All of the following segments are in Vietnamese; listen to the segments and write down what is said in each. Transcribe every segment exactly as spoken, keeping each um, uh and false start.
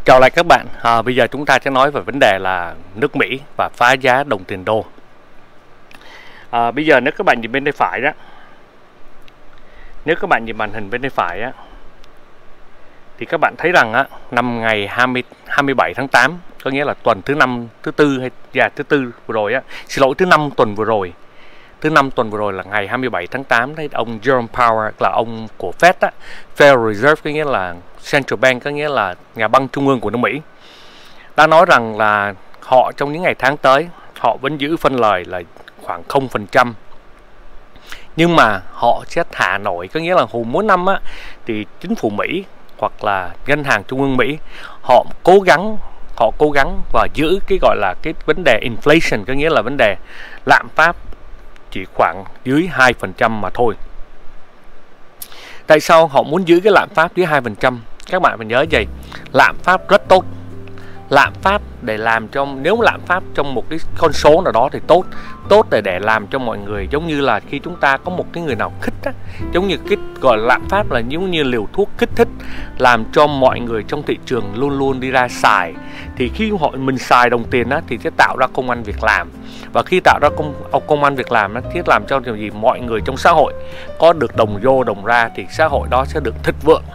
Chào lại các bạn, à, bây giờ chúng ta sẽ nói về vấn đề là nước Mỹ và phá giá đồng tiền đô. à, Bây giờ nếu các bạn nhìn bên tay phải đó, Nếu các bạn nhìn màn hình bên tay phải á, thì các bạn thấy rằng á, năm ngày hai mươi bảy tháng tám, có nghĩa là tuần thứ năm, thứ tư hay dạ, thứ tư vừa rồi á, xin lỗi thứ năm tuần vừa rồi. Thứ năm tuần vừa rồi là ngày hai mươi bảy tháng tám, thấy ông Jerome Powell là ông của Fed á, Federal Reserve có nghĩa là Central Bank, có nghĩa là nhà băng trung ương của nước Mỹ, đã nói rằng là họ trong những ngày tháng tới họ vẫn giữ phân lời là khoảng không phần trăm, nhưng mà họ sẽ thả nổi, có nghĩa là hồi mỗi năm á, thì chính phủ Mỹ hoặc là ngân hàng trung ương Mỹ họ cố gắng họ cố gắng và giữ cái gọi là cái vấn đề inflation, có nghĩa là vấn đề lạm phát chỉ khoảng dưới hai phần trăm mà thôi. Tại sao họ muốn giữ cái lạm phát dưới hai phần trăm? Các bạn phải nhớ vậy, lạm phát rất tốt. Lạm phát để làm cho, nếu lạm phát trong một cái con số nào đó thì tốt. Tốt để để làm cho mọi người, giống như là khi chúng ta có một cái người nào khích á, giống như cái gọi là lạm phát là giống như liều thuốc kích thích, làm cho mọi người trong thị trường luôn luôn đi ra xài. Thì khi họ mình xài đồng tiền á, thì sẽ tạo ra công ăn việc làm. Và khi tạo ra công, công ăn việc làm á, thì làm cho điều gì mọi người trong xã hội có được đồng vô đồng ra, thì xã hội đó sẽ được thịnh vượng.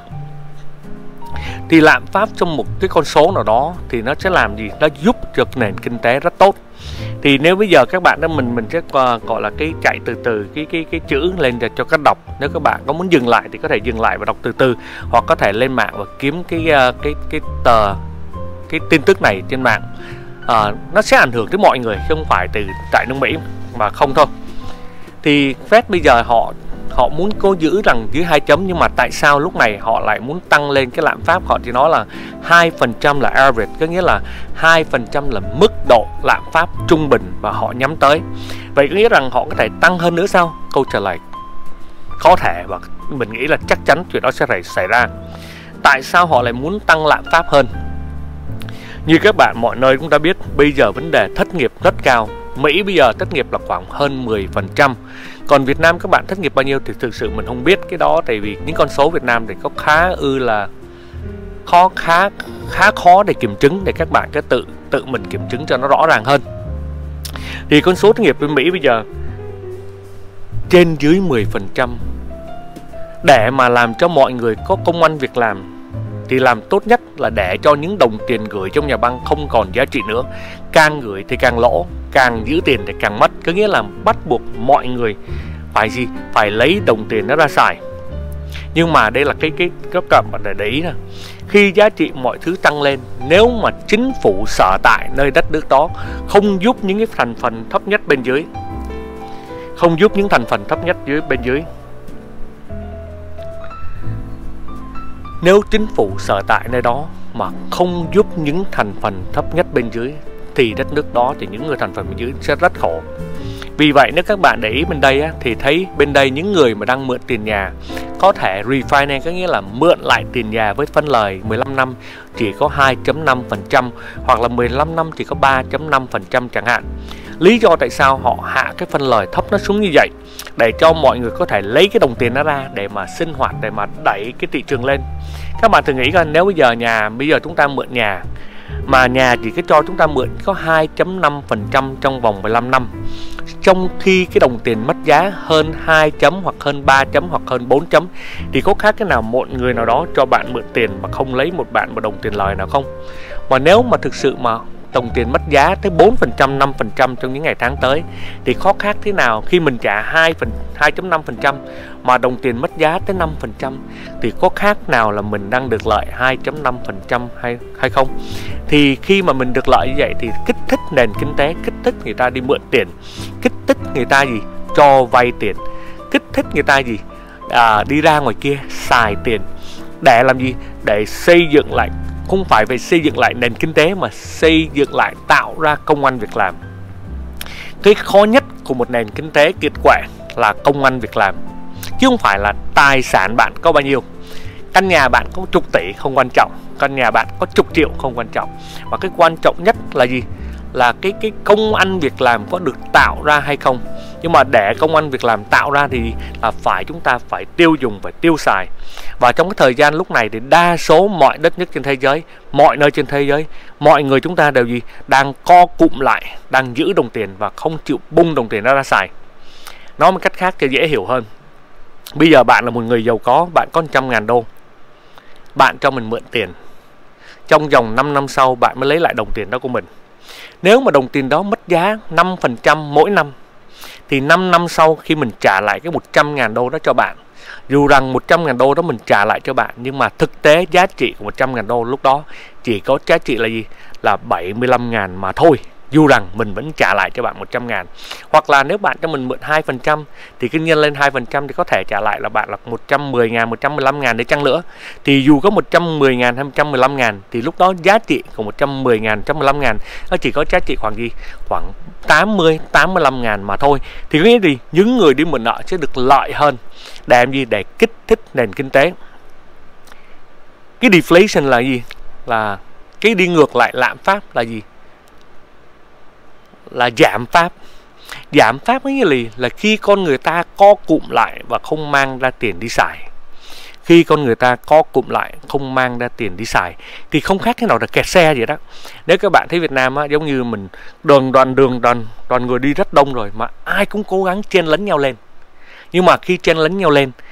Thì lạm phát trong một cái con số nào đó thì nó sẽ làm gì? Nó giúp cho nền kinh tế rất tốt. Thì nếu bây giờ các bạn đó mình mình sẽ uh, gọi là cái chạy từ từ cái cái cái chữ lên để cho các đọc. Nếu các bạn có muốn dừng lại thì có thể dừng lại và đọc từ từ, hoặc có thể lên mạng và kiếm cái uh, cái cái tờ cái tin tức này trên mạng. Uh, nó sẽ ảnh hưởng tới mọi người, chứ không phải từ tại nước Mỹ mà không thôi. Thì Fed bây giờ họ họ muốn cố giữ rằng dưới hai chấm, nhưng mà tại sao lúc này họ lại muốn tăng lên cái lạm phát? Họ chỉ nói là hai phần trăm là average, có nghĩa là hai phần trăm là mức độ lạm phát trung bình và họ nhắm tới. Vậy có nghĩa rằng họ có thể tăng hơn nữa sao? Câu trả lời có thể, và mình nghĩ là chắc chắn chuyện đó sẽ phải xảy ra. Tại sao họ lại muốn tăng lạm phát hơn? Như các bạn mọi nơi cũng đã biết, bây giờ vấn đề thất nghiệp rất cao. Mỹ bây giờ thất nghiệp là khoảng hơn mười phần trăm. Còn Việt Nam các bạn thất nghiệp bao nhiêu thì thực sự mình không biết cái đó, tại vì những con số Việt Nam thì có khá ư là khó khá khá khó để kiểm chứng, để các bạn cứ tự tự mình kiểm chứng cho nó rõ ràng hơn. Thì con số thất nghiệp bên Mỹ bây giờ trên dưới mười phần trăm. Để mà làm cho mọi người có công ăn việc làm thì làm tốt nhất là để cho những đồng tiền gửi trong nhà băng không còn giá trị nữa. Càng gửi thì càng lỗ, càng giữ tiền thì càng mất. Có nghĩa là bắt buộc mọi người phải gì? Phải lấy đồng tiền nó ra xài. Nhưng mà đây là cái cái các bạn để để ý nè. Khi giá trị mọi thứ tăng lên, nếu mà chính phủ sở tại nơi đất nước đó không giúp những cái thành phần thấp nhất bên dưới, không giúp những thành phần thấp nhất dưới bên dưới Nếu chính phủ sở tại nơi đó mà không giúp những thành phần thấp nhất bên dưới, thì đất nước đó, thì những người thành phần bên dưới sẽ rất khổ. Vì vậy nếu các bạn để ý bên đây á, thì thấy bên đây những người mà đang mượn tiền nhà có thể refinance, có nghĩa là mượn lại tiền nhà với phân lời mười lăm năm chỉ có hai phẩy năm phần trăm, hoặc là mười lăm năm chỉ có ba phẩy năm phần trăm chẳng hạn. Lý do tại sao họ hạ cái phân lời thấp nó xuống như vậy? Để cho mọi người có thể lấy cái đồng tiền đó ra để mà sinh hoạt, để mà đẩy cái thị trường lên. Các bạn thử nghĩ coi, nếu bây giờ nhà bây giờ chúng ta mượn nhà, mà nhà chỉ có cho chúng ta mượn có hai phẩy năm phần trăm trong vòng mười lăm năm, trong khi cái đồng tiền mất giá hơn hai chấm, hoặc hơn ba chấm, hoặc hơn bốn chấm, thì có khác cái nào một người nào đó cho bạn mượn tiền mà không lấy một bạn một đồng tiền lời nào không? Mà nếu mà thực sự mà đồng tiền mất giá tới bốn phần trăm, năm phần trăm trong những ngày tháng tới, thì khó khác thế nào khi mình trả hai phẩy năm phần trăm mà đồng tiền mất giá tới năm phần trăm, thì có khác nào là mình đang được lợi hai phẩy năm phần trăm hay hay không? Thì khi mà mình được lợi như vậy thì kích thích nền kinh tế, kích thích người ta đi mượn tiền, kích thích người ta gì? Cho vay tiền, kích thích người ta gì? À, đi ra ngoài kia xài tiền. Để làm gì? Để xây dựng lại, không phải về xây dựng lại nền kinh tế, mà xây dựng lại, tạo ra công ăn việc làm. Cái khó nhất của một nền kinh tế kiệt quệ là công ăn việc làm, chứ không phải là tài sản bạn có bao nhiêu. Căn nhà bạn có chục tỷ không quan trọng, căn nhà bạn có chục triệu không quan trọng, mà cái quan trọng nhất là gì? Là cái cái công ăn việc làm có được tạo ra hay không. Nhưng mà để công ăn việc làm tạo ra thì là phải chúng ta phải tiêu dùng, phải tiêu xài. Và trong cái thời gian lúc này thì đa số mọi đất nước trên thế giới, mọi nơi trên thế giới, mọi người chúng ta đều gì đang co cụm lại, đang giữ đồng tiền và không chịu bung đồng tiền ra ra xài. Nói một cách khác cho dễ hiểu hơn, bây giờ bạn là một người giàu có, bạn có một trăm ngàn đô, bạn cho mình mượn tiền, trong vòng năm năm sau bạn mới lấy lại đồng tiền đó của mình. Nếu mà đồng tiền đó mất giá năm phần trăm mỗi năm, thì năm năm sau khi mình trả lại cái một trăm ngàn đô đó cho bạn, dù rằng một trăm ngàn đô đó mình trả lại cho bạn, nhưng mà thực tế giá trị của một trăm ngàn đô lúc đó chỉ có giá trị là gì? Là bảy mươi lăm ngàn mà thôi. Dù rằng mình vẫn trả lại cho bạn một trăm ngàn. Hoặc là nếu bạn cho mình mượn hai phần trăm thì cứ nhân lên hai phần trăm thì có thể trả lại là bạn là một trăm mười ngàn, một trăm mười lăm ngàn để chăng nữa. Thì dù có một trăm mười ngàn hay một trăm mười lăm ngàn thì lúc đó giá trị của một trăm mười ngàn, một trăm mười lăm ngàn nó chỉ có giá trị khoảng gì? Khoảng tám mươi, tám mươi lăm ngàn mà thôi. Thì có nghĩa gì? Những người đi mượn nợ sẽ được lợi hơn. Để làm gì? Để kích thích nền kinh tế. Cái deflation là gì? Là cái đi ngược lại lạm phát là gì? Là giảm phát. Giảm phát cái gì? Là khi con người ta co cụm lại và không mang ra tiền đi xài. Khi con người ta co cụm lại không mang ra tiền đi xài thì không khác thế nào là kẹt xe vậy đó. Nếu các bạn thấy Việt Nam á, giống như mình đường đoàn đường đoàn đoàn người đi rất đông rồi mà ai cũng cố gắng chen lấn nhau lên. Nhưng mà khi chen lấn nhau lên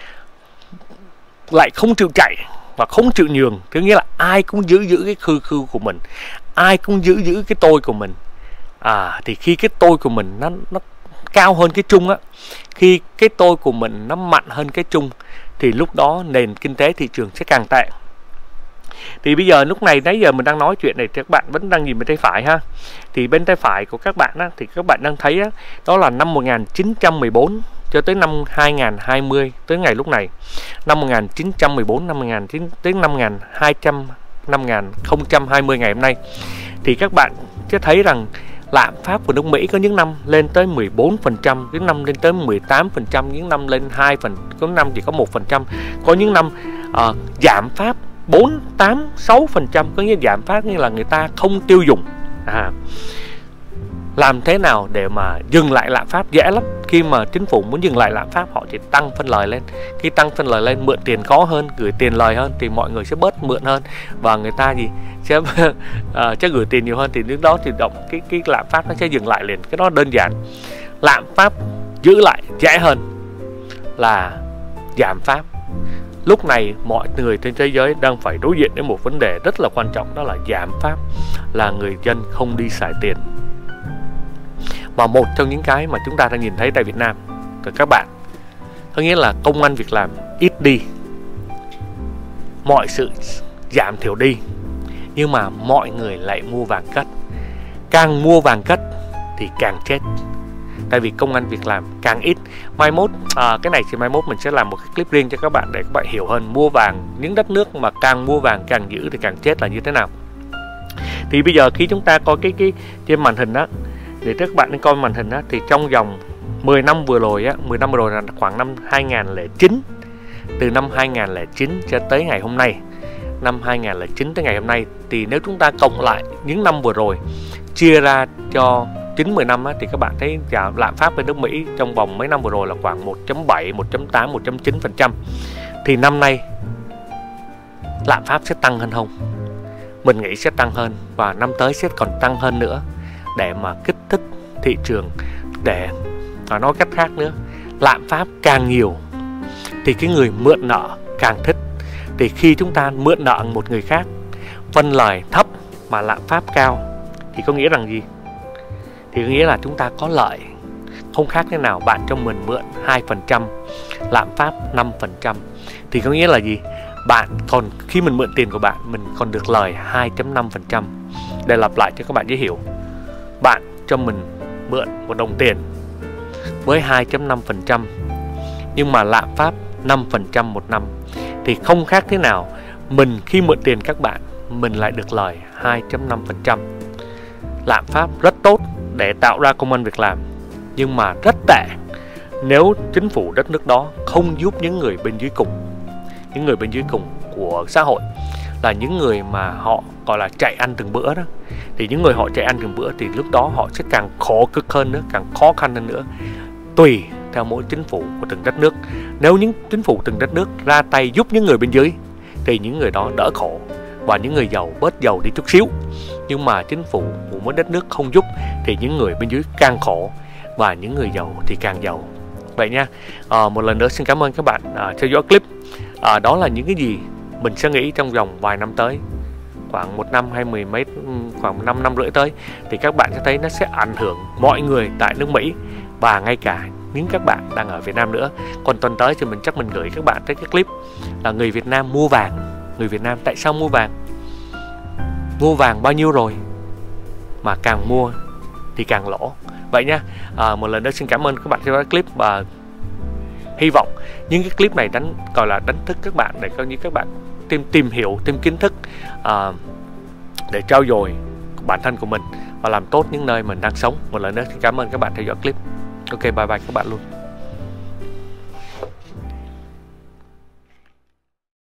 lại không chịu chạy và không chịu nhường, tức nghĩa là ai cũng giữ giữ cái khư khư của mình, ai cũng giữ giữ cái tôi của mình. À thì khi cái tôi của mình nó nó cao hơn cái chung á, khi cái tôi của mình nó mạnh hơn cái chung thì lúc đó nền kinh tế thị trường sẽ càng tệ. Thì bây giờ lúc này nãy giờ mình đang nói chuyện này thì các bạn vẫn đang nhìn bên tay phải ha. Thì bên tay phải của các bạn á, thì các bạn đang thấy á, đó là năm một nghìn chín trăm mười bốn cho tới năm hai nghìn không trăm hai mươi, tới ngày lúc này. Năm một nghìn chín trăm mười bốn năm một nghìn chín trăm tới năm một nghìn hai trăm năm hai nghìn không trăm hai mươi ngày hôm nay. Thì các bạn sẽ thấy rằng lạm phát của nước Mỹ có những năm lên tới mười bốn phần trăm, những năm lên tới mười tám phần trăm, những năm lên hai phần trăm, có năm chỉ có một phần trăm, có những năm uh, giảm phát bốn, tám, sáu phần trăm, có nghĩa giảm phát như là người ta không tiêu dùng. À, làm thế nào để mà dừng lại lạm phát? Dễ lắm. Khi mà chính phủ muốn dừng lại lạm phát, họ chỉ tăng phân lời lên. Khi tăng phân lời lên, mượn tiền khó hơn, gửi tiền lời hơn thì mọi người sẽ bớt mượn hơn và người ta gì sẽ uh, sẽ gửi tiền nhiều hơn, thì lúc đó thì động cái cái lạm phát nó sẽ dừng lại liền. Cái đó đơn giản. Lạm phát giữ lại dễ hơn là giảm phát. Lúc này mọi người trên thế giới đang phải đối diện với một vấn đề rất là quan trọng, đó là giảm phát, là người dân không đi xài tiền. Và một trong những cái mà chúng ta đang nhìn thấy tại Việt Nam của các bạn, có nghĩa là công ăn việc làm ít đi, mọi sự giảm thiểu đi, nhưng mà mọi người lại mua vàng cất. Càng mua vàng cất thì càng chết, tại vì công ăn việc làm càng ít. Mai mốt à, cái này thì mai mốt mình sẽ làm một cái clip riêng cho các bạn để các bạn hiểu hơn mua vàng, những đất nước mà càng mua vàng càng giữ thì càng chết là như thế nào. Thì bây giờ khi chúng ta coi cái cái trên màn hình đó, để các bạn nên coi màn hình đó, thì trong vòng mười năm vừa rồi á, mười năm vừa rồi là khoảng năm hai nghìn không trăm lẻ chín, từ năm hai nghìn không trăm lẻ chín cho tới ngày hôm nay, năm hai nghìn không trăm lẻ chín tới ngày hôm nay, thì nếu chúng ta cộng lại những năm vừa rồi chia ra cho chín mười năm á, thì các bạn thấy giảm lạm phát bên nước Mỹ trong vòng mấy năm vừa rồi là khoảng một chấm bảy, một chấm tám, một chấm chín phần trăm. Thì năm nay lạm phát sẽ tăng hơn không? Mình nghĩ sẽ tăng hơn, và năm tới sẽ còn tăng hơn nữa, để mà kích thích thị trường. Để và nói cách khác nữa, lạm phát càng nhiều thì cái người mượn nợ càng thích. Thì khi chúng ta mượn nợ một người khác, phân lời thấp mà lạm phát cao, thì có nghĩa rằng gì? Thì có nghĩa là chúng ta có lợi. Không khác thế nào bạn cho mình mượn hai phần trăm, lạm phát năm phần trăm, thì có nghĩa là gì? Bạn còn khi mình mượn tiền của bạn, mình còn được lời hai phẩy năm phần trăm. Để lặp lại cho các bạn dễ hiểu, bạn cho mình mượn một đồng tiền với hai phẩy năm phần trăm, nhưng mà lạm phát năm phần trăm một năm, thì không khác thế nào mình khi mượn tiền các bạn, mình lại được lời hai phẩy năm phần trăm. Lạm phát rất tốt để tạo ra công ăn việc làm, nhưng mà rất tệ nếu chính phủ đất nước đó không giúp những người bên dưới cùng. Những người bên dưới cùng của xã hội là những người mà họ gọi là chạy ăn từng bữa đó. Thì những người họ chạy ăn từng bữa thì lúc đó họ sẽ càng khổ cực hơn nữa, càng khó khăn hơn nữa. tùy theo mỗi chính phủ của từng đất nước. Nếu những chính phủ từng đất nước ra tay giúp những người bên dưới thì những người đó đỡ khổ và những người giàu bớt giàu đi chút xíu. Nhưng mà chính phủ của mỗi đất nước không giúp thì những người bên dưới càng khổ và những người giàu thì càng giàu. Vậy nha. À, một lần nữa xin cảm ơn các bạn à, theo dõi clip. À, đó là những cái gì mình sẽ nghĩ trong vòng vài năm tới, khoảng một năm hay mười mấy, khoảng năm năm rưỡi tới, thì các bạn sẽ thấy nó sẽ ảnh hưởng mọi người tại nước Mỹ và ngay cả những các bạn đang ở Việt Nam nữa. Còn tuần tới thì mình chắc mình gửi các bạn tới cái clip là người Việt Nam mua vàng. Người Việt Nam tại sao mua vàng? Mua vàng bao nhiêu rồi mà càng mua thì càng lỗ. Vậy nha. À, một lần nữa xin cảm ơn các bạn theo dõi clip và hy vọng những cái clip này đánh gọi là đánh thức các bạn để coi như các bạn tìm tìm hiểu thêm kiến thức à, để trau dồi bản thân của mình và làm tốt những nơi mình đang sống. Một lần nữa xin cảm ơn các bạn theo dõi clip. Ok, bye bye các bạn luôn.